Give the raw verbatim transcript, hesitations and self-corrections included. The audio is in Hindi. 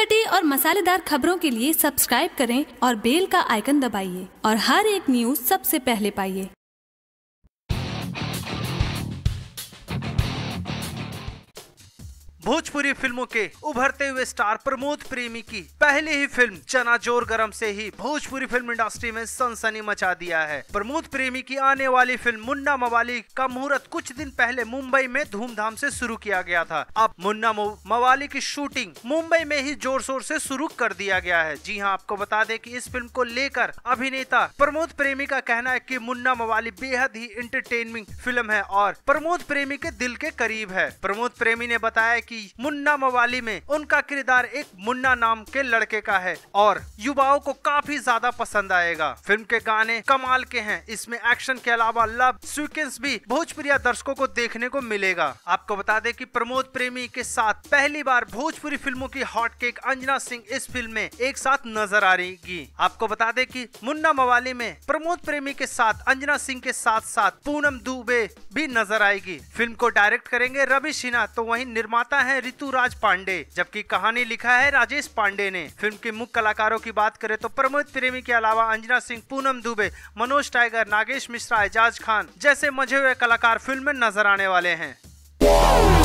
चटपटी और मसालेदार खबरों के लिए सब्सक्राइब करें और बेल का आइकन दबाइए और हर एक न्यूज सबसे पहले पाइए। भोजपुरी फिल्मों के उभरते हुए स्टार प्रमोद प्रेमी की पहली ही फिल्म चना जोर गरम से ही भोजपुरी फिल्म इंडस्ट्री में सनसनी मचा दिया है। प्रमोद प्रेमी की आने वाली फिल्म मुन्ना मवाली का मुहूर्त कुछ दिन पहले मुंबई में धूमधाम से शुरू किया गया था। अब मुन्ना मवाली की शूटिंग मुंबई में ही जोर शोर से शुरू कर दिया गया है। जी हाँ, आपको बता दें कि इस फिल्म को लेकर अभिनेता प्रमोद प्रेमी का कहना है कि मुन्ना मवाली बेहद ही एंटरटेनिंग फिल्म है और प्रमोद प्रेमी के दिल के करीब है। प्रमोद प्रेमी ने बताया कि मुन्ना मवाली में उनका किरदार एक मुन्ना नाम के लड़के का है और युवाओं को काफी ज्यादा पसंद आएगा। फिल्म के गाने कमाल के हैं। इसमें एक्शन के अलावा लव सीक्वेंस भी भोजपुरी दर्शकों को देखने को मिलेगा। आपको बता दें कि प्रमोद प्रेमी के साथ पहली बार भोजपुरी फिल्मों की हॉट केक अंजना सिंह इस फिल्म में एक साथ नजर आ रही। आपको बता दें कि मुन्ना मवाली में प्रमोद प्रेमी के साथ अंजना सिंह के साथ साथ पूनम दुबे भी नजर आएगी। फिल्म को डायरेक्ट करेंगे रवि सिन्हा, तो वहीं निर्माता है ऋतुराज पांडे, जबकि कहानी लिखा है राजेश पांडे ने। फिल्म के मुख्य कलाकारों की बात करें तो प्रमोद प्रेमी के अलावा अंजना सिंह, पूनम दुबे, मनोज टाइगर, नागेश मिश्रा, एजाज खान जैसे मजे हुए कलाकार फिल्म में नजर आने वाले हैं।